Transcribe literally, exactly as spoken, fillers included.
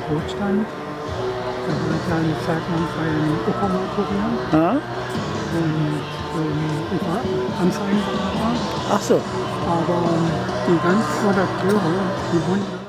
Brotstand. Da war ich eine Zeit lang bei einem Uckermark-Kurier. Ja? Und ähm, ich war Anzeigenberater. Ach so. Aber die ganzen Redakteure, die wurden